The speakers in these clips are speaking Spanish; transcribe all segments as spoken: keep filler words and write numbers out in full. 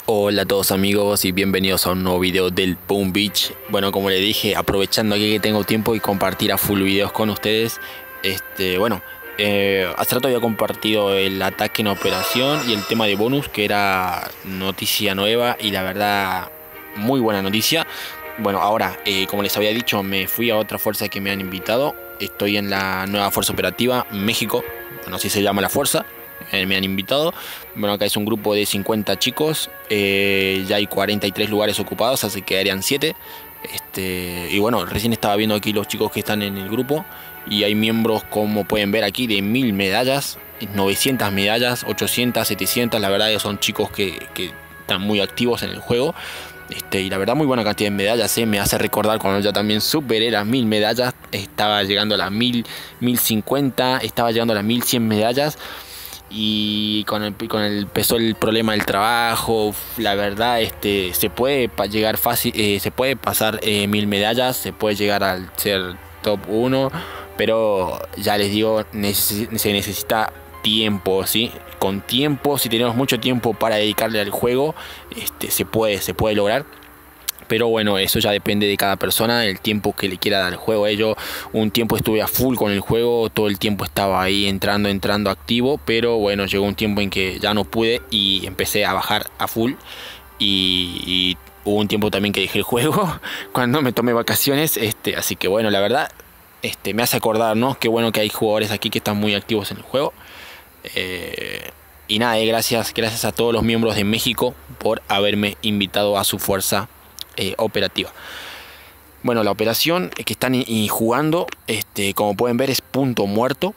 Hola a todos amigos y bienvenidos a un nuevo video del Boom Beach. Bueno, como les dije, aprovechando aquí que tengo tiempo y compartir a full videos con ustedes. Este, bueno, eh, hace rato había compartido el ataque en operación y el tema de bonus, que era noticia nueva y la verdad muy buena noticia. Bueno, ahora, eh, como les había dicho, me fui a otra fuerza que me han invitado. Estoy en la nueva fuerza operativa México, bueno, así se llama la fuerza. Eh, me han invitado. Bueno, acá es un grupo de cincuenta chicos. Eh, ya hay cuarenta y tres lugares ocupados, así que quedarían siete. Este, y bueno, recién estaba viendo aquí los chicos que están en el grupo. Y hay miembros, como pueden ver aquí, de mil medallas, novecientas medallas, ochocientas, setecientas. La verdad que son chicos que, que están muy activos en el juego. Este, y la verdad muy buena cantidad de medallas, eh. Me hace recordar cuando yo también superé las mil medallas. Estaba llegando a las mil, mil cincuenta, estaba llegando a las mil cien medallas. Y con el, con el empezó el problema del trabajo. La verdad, este se puede llegar fácil, eh, se puede pasar eh, mil medallas, se puede llegar al ser top uno, pero ya les digo, neces se necesita tiempo, ¿sí? Con tiempo, si tenemos mucho tiempo para dedicarle al juego, este se puede, se puede lograr. Pero bueno, eso ya depende de cada persona, el tiempo que le quiera dar al juego. Yo un tiempo estuve a full con el juego, todo el tiempo estaba ahí entrando, entrando activo. Pero bueno, llegó un tiempo en que ya no pude y empecé a bajar a full. Y, y hubo un tiempo también que dejé el juego cuando me tomé vacaciones. Este, así que bueno, la verdad, este, me hace acordar, ¿no? Qué bueno que hay jugadores aquí que están muy activos en el juego. Eh, y nada, eh, gracias, gracias a todos los miembros de México por haberme invitado a su fuerza Eh, operativa. Bueno, la operación que están y jugando, este, como pueden ver, es punto muerto.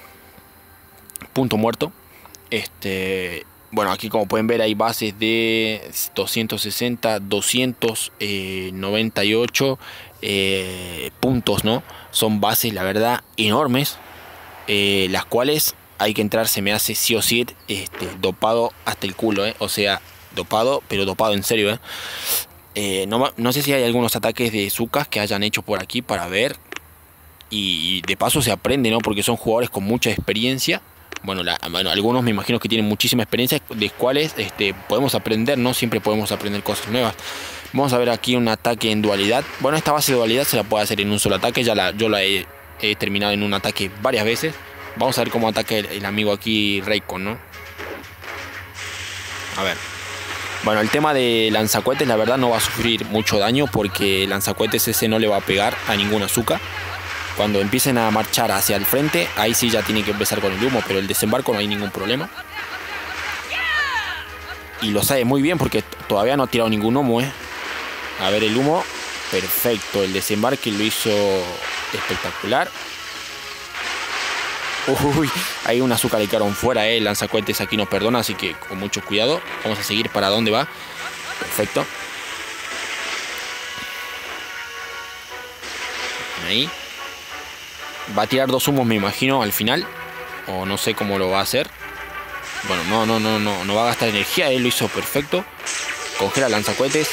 Punto muerto. Este, bueno, aquí como pueden ver hay bases de doscientos sesenta, doscientos noventa y ocho eh, puntos, ¿no? Son bases, la verdad, enormes, eh, las cuales hay que entrar, se me hace sí o sí, este, dopado hasta el culo, ¿eh? O sea, dopado, pero dopado en serio, ¿eh? Eh, no, no sé si hay algunos ataques de Zucas que hayan hecho por aquí para ver. Y, y de paso se aprende, ¿no? Porque son jugadores con mucha experiencia. Bueno, la, bueno, algunos me imagino que tienen muchísima experiencia, de cuales este, podemos aprender, ¿no? Siempre podemos aprender cosas nuevas. Vamos a ver aquí un ataque en dualidad. Bueno, esta base de dualidad se la puede hacer en un solo ataque. Ya la, yo la he, he terminado en un ataque varias veces. Vamos a ver cómo ataca el, el amigo aquí Raycon, ¿no? A ver. Bueno, el tema de lanzacohetes, la verdad no va a sufrir mucho daño, porque el lanzacohetes ese no le va a pegar a ningún azúcar. Cuando empiecen a marchar hacia el frente, ahí sí ya tiene que empezar con el humo, pero el desembarco no hay ningún problema. Y lo sabe muy bien porque todavía no ha tirado ningún humo, ¿eh? A ver el humo, perfecto. El desembarque lo hizo espectacular. Uy, hay un azúcar de carón fuera, eh. El lanzacohetes aquí nos perdona, así que con mucho cuidado. Vamos a seguir para dónde va. Perfecto. Ahí. Va a tirar dos humos, me imagino, al final. O no sé cómo lo va a hacer. Bueno, no, no, no, no, no va a gastar energía. Él lo hizo perfecto. Congela el lanzacohetes.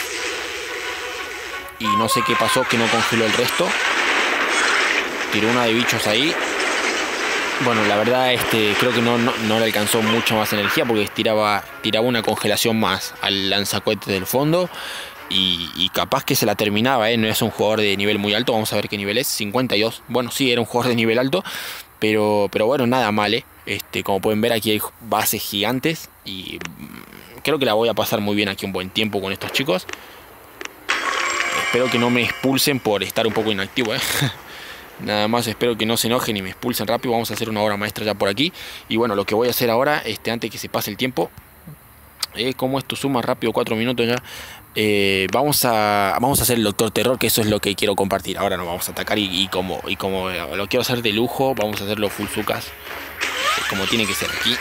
Y no sé qué pasó, que no congeló el resto. Tiró una de bichos ahí. Bueno, la verdad, este, creo que no, no, no le alcanzó mucho más energía, porque tiraba, tiraba una congelación más al lanzacohetes del fondo. Y, y capaz que se la terminaba, ¿eh? No es un jugador de nivel muy alto. Vamos a ver qué nivel es. cincuenta y dos. Bueno, sí, era un jugador de nivel alto. Pero, pero bueno, nada mal, ¿eh? Este, como pueden ver, aquí hay bases gigantes. Y creo que la voy a pasar muy bien aquí un buen tiempo con estos chicos. Espero que no me expulsen por estar un poco inactivo, ¿eh? Nada más espero que no se enojen y me expulsen rápido. Vamos a hacer una obra maestra ya por aquí. Y bueno, lo que voy a hacer ahora, este, antes que se pase el tiempo, eh, como esto suma rápido, cuatro minutos ya, eh, vamos, a, vamos a hacer el Doctor Terror, que eso es lo que quiero compartir. Ahora nos vamos a atacar y, y, como, y como lo quiero hacer de lujo, vamos a hacerlo full Zucas, como tiene que ser aquí.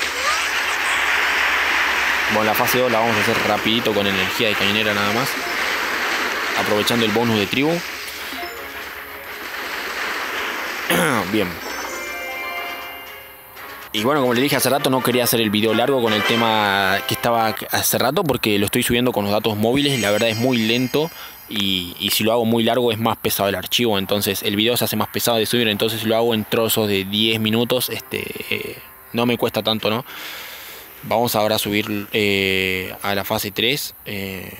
Bueno, la fase dos la vamos a hacer rapidito con energía de cañonera nada más, aprovechando el bonus de tribu. Bien. Y bueno, como les dije hace rato, no quería hacer el video largo con el tema que estaba hace rato, porque lo estoy subiendo con los datos móviles y la verdad es muy lento. Y, y si lo hago muy largo es más pesado el archivo, entonces el video se hace más pesado de subir. Entonces si lo hago en trozos de diez minutos, este, eh, no me cuesta tanto, ¿no? Vamos ahora a subir eh, a la fase tres. Eh,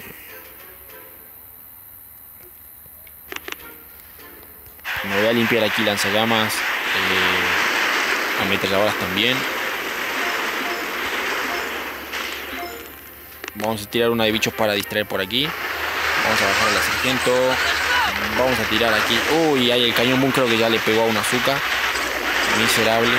me voy a limpiar aquí lanzallamas, eh, ametralladoras también. Vamos a tirar una de bichos para distraer por aquí. Vamos a bajar a la sargento. Vamos a tirar aquí. Uy, ahí el cañón boom creo que ya le pegó a una azúcar. Miserable.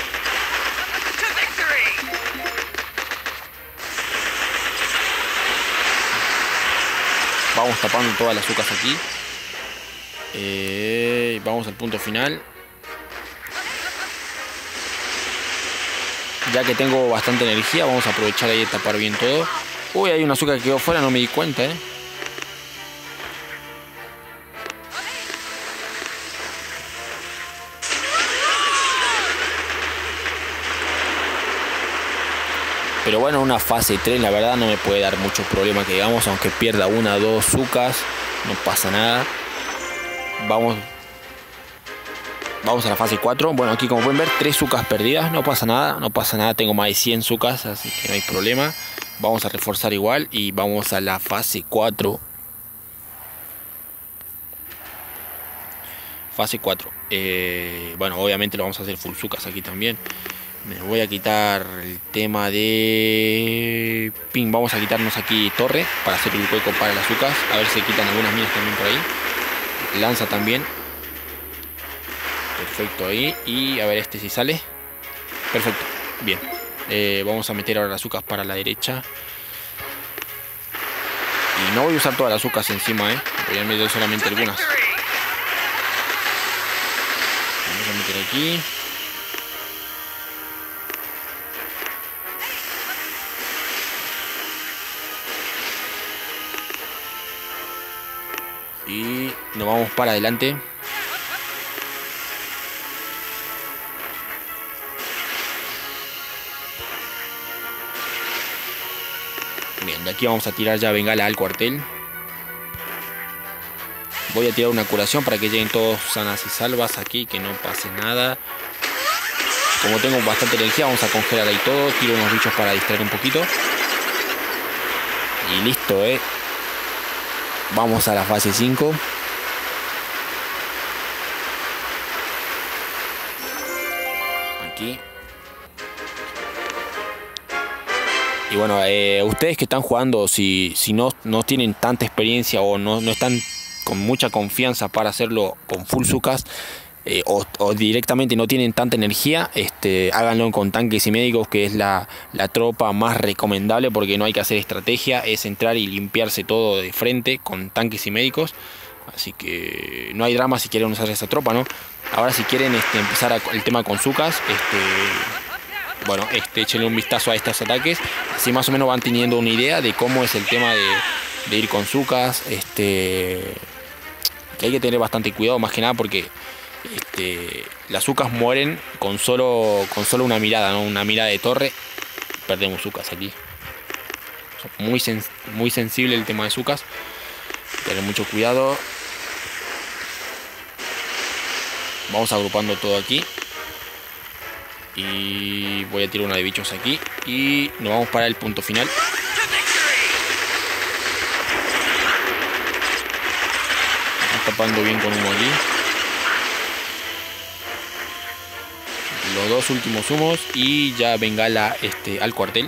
Vamos tapando todas las azúcares aquí. Eh, vamos al punto final. Ya que tengo bastante energía, vamos a aprovechar ahí de tapar bien todo. Uy, hay una azúcar que quedó fuera, no me di cuenta, eh. Pero bueno, una fase tres la verdad no me puede dar mucho problema que digamos, aunque pierda una o dos azúcares, no pasa nada. Vamos Vamos a la fase cuatro. Bueno, aquí como pueden ver, tres azúcares perdidas, no pasa nada, no pasa nada, tengo más de cien azúcares, así que no hay problema. Vamos a reforzar igual y vamos a la fase cuatro. Fase cuatro. Eh, bueno, obviamente lo vamos a hacer full azúcares aquí también. Me voy a quitar el tema de ping. Vamos a quitarnos aquí torre para hacer el hueco para las azúcares. A ver si se quitan algunas minas también por ahí. Lanza también. Perfecto ahí. Y a ver este si sale. Perfecto. Bien. Eh, vamos a meter ahora las azúcares para la derecha. Y no voy a usar todas las azúcares encima, eh. Voy a meter solamente algunas. Vamos a meter aquí. Y nos vamos para adelante. Bien, de aquí vamos a tirar ya bengala al cuartel. Voy a tirar una curación para que lleguen todos sanas y salvas aquí, que no pase nada. Como tengo bastante energía, vamos a congelar ahí todo. Tiro unos bichos para distraer un poquito. Y listo, eh. Vamos a la fase cinco. Aquí. Y bueno, eh, ustedes que están jugando, si, si no, no tienen tanta experiencia o no, no están con mucha confianza para hacerlo con full azúcares, eh, o, o directamente no tienen tanta energía, este, háganlo con tanques y médicos, que es la, la tropa más recomendable, porque no hay que hacer estrategia, es entrar y limpiarse todo de frente con tanques y médicos. Así que no hay drama si quieren usar esa tropa, ¿no? Ahora si quieren este, empezar a, el tema con azúcares, este, bueno, este, échenle un vistazo a estos ataques, así más o menos van teniendo una idea de cómo es el tema de, de ir con azúcares, este, que hay que tener bastante cuidado, más que nada porque Este, las azúcares mueren con solo, con solo una mirada, ¿no? Una mirada de torre. Perdemos azúcares aquí. Muy, sen muy sensible el tema de azúcares. Tener mucho cuidado. Vamos agrupando todo aquí. Y voy a tirar una de bichos aquí. Y nos vamos para el punto final. Estamos tapando bien con humo aquí. Los dos últimos humos y ya bengala este, al cuartel.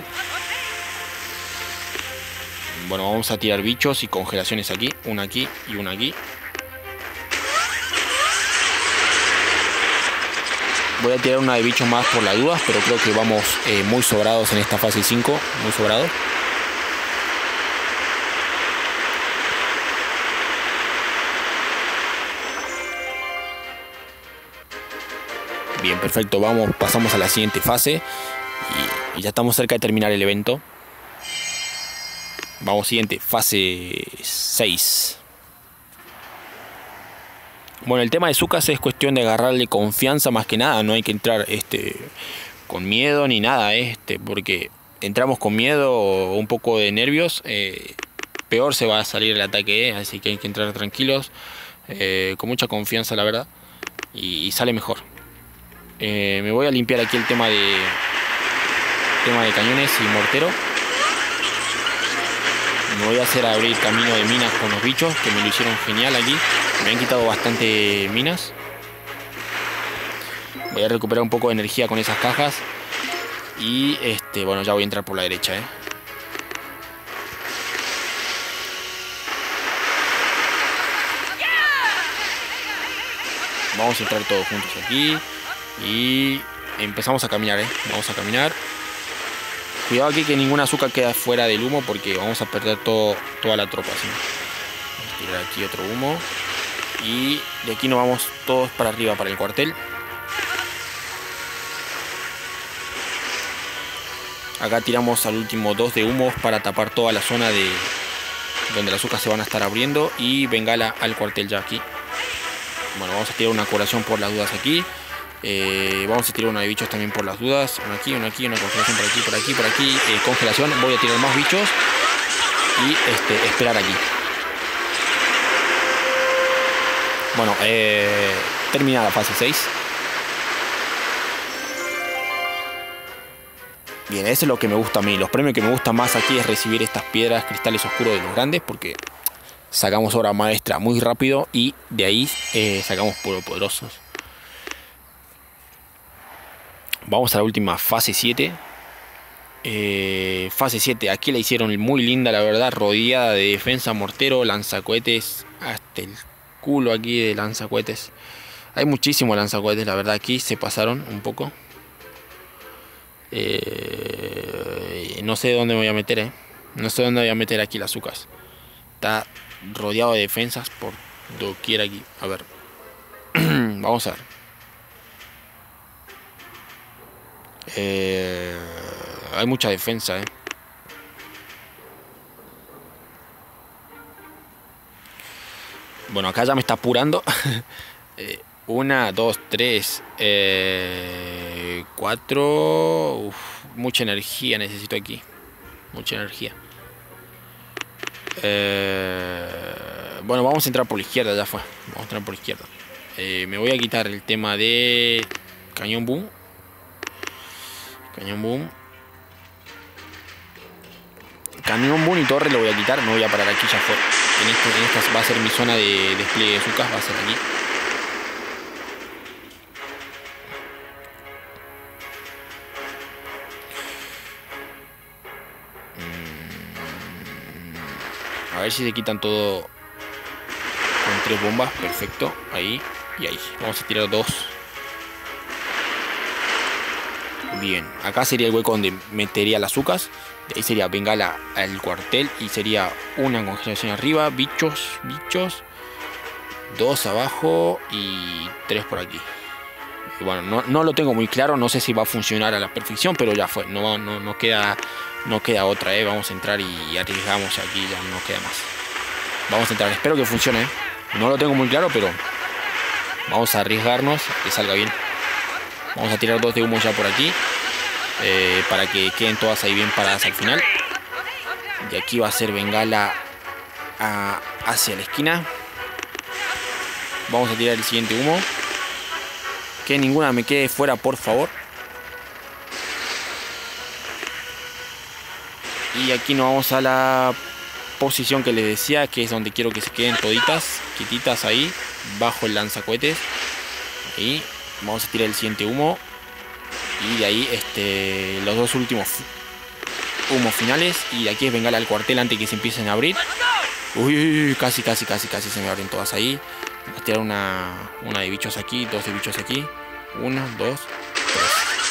Bueno, vamos a tirar bichos y congelaciones aquí. Una aquí y una aquí. Voy a tirar una de bichos más por las dudas, pero creo que vamos eh, muy sobrados en esta fase cinco. Muy sobrados. Bien, perfecto, vamos, pasamos a la siguiente fase y, y ya estamos cerca de terminar el evento. Vamos, siguiente, fase seis. Bueno, el tema de azúcares es cuestión de agarrarle confianza más que nada, no hay que entrar este, con miedo ni nada, este, porque entramos con miedo o un poco de nervios, eh, peor se va a salir el ataque, eh, así que hay que entrar tranquilos, eh, con mucha confianza la verdad, y, y sale mejor. Eh, me voy a limpiar aquí el tema de tema de cañones y mortero. Me voy a hacer abrir camino de minas con los bichos, que me lo hicieron genial aquí. Me han quitado bastante minas. Voy a recuperar un poco de energía con esas cajas. Y este, bueno, ya voy a entrar por la derecha, eh. Vamos a entrar todos juntos aquí. Y empezamos a caminar, eh. Vamos a caminar. Cuidado aquí que ninguna azúcar queda fuera del humo, porque vamos a perder todo, toda la tropa, ¿sí? Vamos a tirar aquí otro humo. Y de aquí nos vamos todos para arriba, para el cuartel. Acá tiramos al último dos de humos para tapar toda la zona de donde las azúcar se van a estar abriendo. Y bengala al cuartel ya aquí. Bueno, vamos a tirar una curación por las dudas aquí. Eh, vamos a tirar una de bichos también por las dudas. Uno aquí, uno aquí, una congelación por aquí, por aquí, por aquí. Eh, congelación. Voy a tirar más bichos. Y este, esperar aquí. Bueno, eh, terminada la fase seis. Bien, eso es lo que me gusta a mí. Los premios que me gustan más aquí es recibir estas piedras cristales oscuros de los grandes, porque sacamos obra maestra muy rápido y de ahí eh, sacamos puro poderosos. Vamos a la última fase siete. Eh, fase siete, aquí la hicieron muy linda, la verdad, rodeada de defensa, mortero, lanzacohetes, hasta el culo aquí de lanzacohetes. Hay muchísimos lanzacohetes, la verdad, aquí se pasaron un poco. Eh, no sé dónde me voy a meter, eh. No sé dónde voy a meter aquí las azúcar. Está rodeado de defensas por doquier aquí. A ver. Vamos a ver. Eh, hay mucha defensa, eh. Bueno, acá ya me está apurando. eh, Una, dos, tres, eh, cuatro. Uf, mucha energía necesito aquí. Mucha energía. Eh, bueno, vamos a entrar por la izquierda, ya fue. Vamos a entrar por la izquierda. Eh, me voy a quitar el tema de cañón boom. Cañón boom. Cañón boom y torre lo voy a quitar. Me voy a parar aquí, ya fue. En, esto, en esta va a ser mi zona de despliegue de azúcar. Va a ser aquí. A ver si se quitan todo con tres bombas. Perfecto. Ahí y ahí. Vamos a tirar dos. Bien. Acá sería el hueco donde metería las azúcar. De ahí sería bengala al cuartel. Y sería una congelación arriba. Bichos. Bichos. Dos abajo. Y tres por aquí. Y bueno, no, no lo tengo muy claro. No sé si va a funcionar a la perfección. Pero ya fue. No, no, no queda... No queda otra, eh. Vamos a entrar y arriesgamos aquí, ya no queda más. Vamos a entrar, espero que funcione, eh. No lo tengo muy claro, pero vamos a arriesgarnos a que salga bien. Vamos a tirar dos de humo ya por aquí, eh, para que queden todas ahí bien paradas al final. Y aquí va a ser bengala a, hacia la esquina. Vamos a tirar el siguiente humo. Que ninguna me quede fuera, por favor. Y aquí nos vamos a la posición que les decía, que es donde quiero que se queden toditas, quietitas ahí, bajo el lanzacohetes. Ahí vamos a tirar el siguiente humo. Y de ahí este, los dos últimos humos finales. Y de aquí es bengala al cuartel antes que se empiecen a abrir. Uy, uy, uy, casi, casi, casi, casi se me abren todas ahí. Vamos a tirar una, una de bichos aquí, dos de bichos aquí. Una, dos, tres.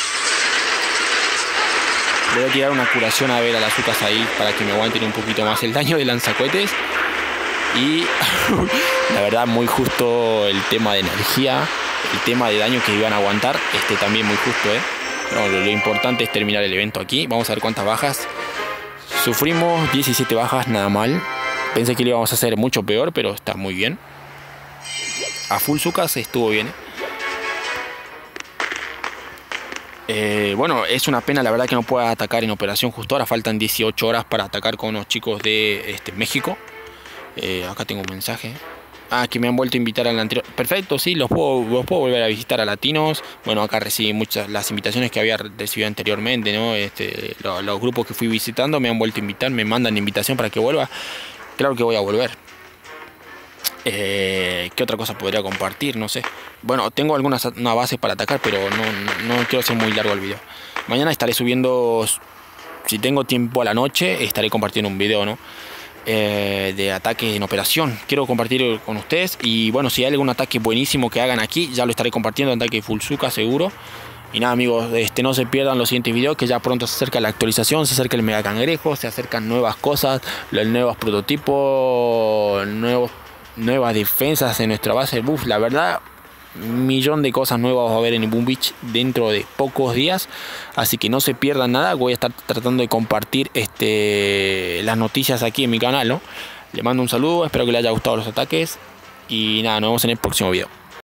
Voy a tirar una curación a ver a las azúcar ahí para que me aguanten un poquito más el daño de lanzacohetes. Y la verdad muy justo el tema de energía, el tema de daño que iban a aguantar, este también muy justo, ¿eh? Pero lo, lo importante es terminar el evento aquí. Vamos a ver cuántas bajas. Sufrimos diecisiete bajas, nada mal. Pensé que lo íbamos a hacer mucho peor, pero está muy bien. A full sucas estuvo bien, ¿eh? Eh, bueno, es una pena la verdad que no pueda atacar en operación justo ahora. Faltan dieciocho horas para atacar con los chicos de este, México. eh, Acá tengo un mensaje. Ah, que me han vuelto a invitar al anterior. Perfecto, sí, los puedo, los puedo volver a visitar a Latinos. Bueno, acá recibí muchas las invitaciones que había recibido anteriormente, ¿no? Este, lo, los grupos que fui visitando me han vuelto a invitar, me mandan invitación para que vuelva. Claro que voy a volver. Eh, ¿Qué otra cosa podría compartir? No sé. Bueno, tengo algunas una base para atacar, pero no, no, no quiero hacer muy largo el video. Mañana estaré subiendo, si tengo tiempo a la noche, estaré compartiendo un video, ¿no? Eh, de ataque en operación. Quiero compartir con ustedes. Y bueno, si hay algún ataque buenísimo que hagan aquí, ya lo estaré compartiendo. Ataque Fullsuka seguro. Y nada, amigos, este, no se pierdan los siguientes videos, que ya pronto se acerca la actualización, se acerca el mega cangrejo, se acercan nuevas cosas, los nuevos prototipos, nuevos, nuevas defensas en nuestra base. Buff, la verdad, un millón de cosas nuevas va a haber en Boom Beach dentro de pocos días, así que no se pierdan nada. Voy a estar tratando de compartir este, las noticias aquí en mi canal, ¿no? Le mando un saludo, espero que les haya gustado los ataques y nada, nos vemos en el próximo video.